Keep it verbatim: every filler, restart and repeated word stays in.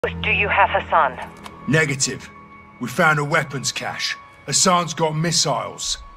Do you have Hassan? Negative. We found a weapons cache. Hassan's got missiles.